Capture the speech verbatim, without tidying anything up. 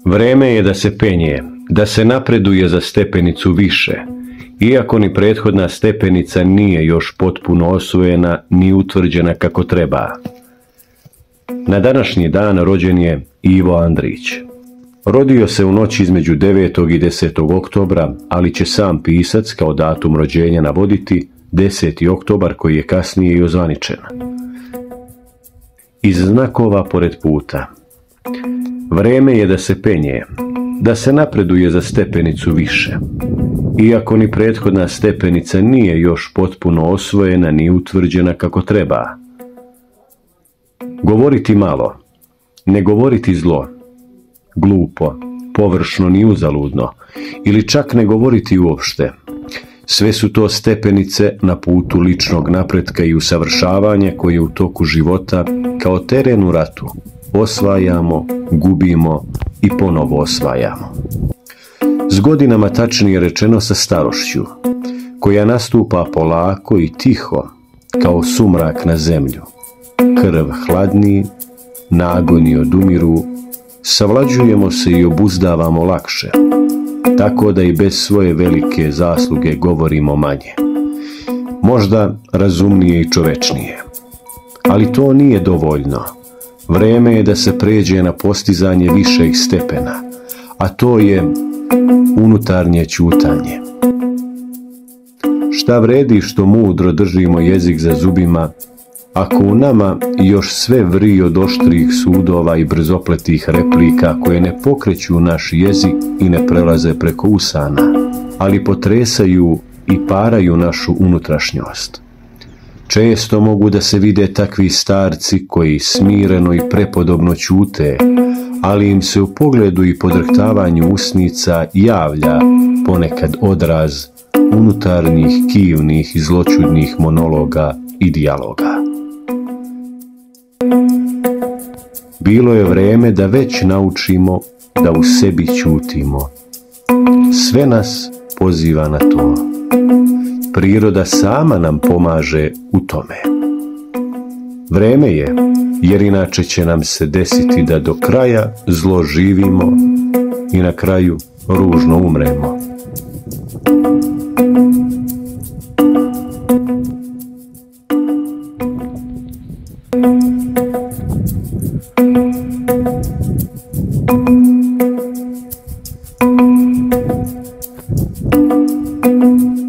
Vreme je da se penje, da se napreduje za stepenicu više, iako ni prethodna stepenica nije još potpuno osvojena ni utvrđena kako treba. Na današnji dan rođen je Ivo Andrić. Rodio se u noći između devetog i desetog oktobra, ali će sam pisac kao datum rođenja navoditi deseti oktobar koji je kasnije i ozvaničen. Iz znakova pored puta. Vreme je da se penje, da se napreduje za stepenicu više, iako ni prethodna stepenica nije još potpuno osvojena ni utvrđena kako treba. Govoriti malo, ne govoriti zlo, glupo, površno ni uzaludno, ili čak ne govoriti uopšte. Sve su to stepenice na putu ličnog napretka i usavršavanja koje u toku života, kao teren u ratu, osvajamo, gubimo i ponovo osvajamo. S godinama, tačnije rečeno sa starošću, koja nastupa polako i tiho, kao sumrak na zemlju. Krv hladni, nagoni odumiru, savlađujemo se i obuzdavamo lakše, tako da i bez svoje velike zasluge govorimo manje. Možda razumnije i čovečnije. Ali to nije dovoljno. Vreme je da se pređe na postizanje višeg stepena, a to je unutarnje ćutanje. Šta vredi što mudro držimo jezik za zubima, ako u nama još sve vri od oštrih sudova i brzopletih replika koje ne pokreću naš jezik i ne prelaze preko usana, ali potresaju i paraju našu unutrašnjost. Često mogu da se vide takvi starci koji smireno i prepodobno ćute, ali im se u pogledu i podrhtavanju usnica javlja ponekad odraz unutarnjih, kivnih i zloćudnih monologa i dijaloga. Bilo je vreme da već naučimo da u sebi ćutimo. Sve nas poziva na to. Priroda sama nam pomaže u tome. Vreme je, jer inače će nam se desiti da do kraja zlo živimo i na kraju ružno umremo. Thank you.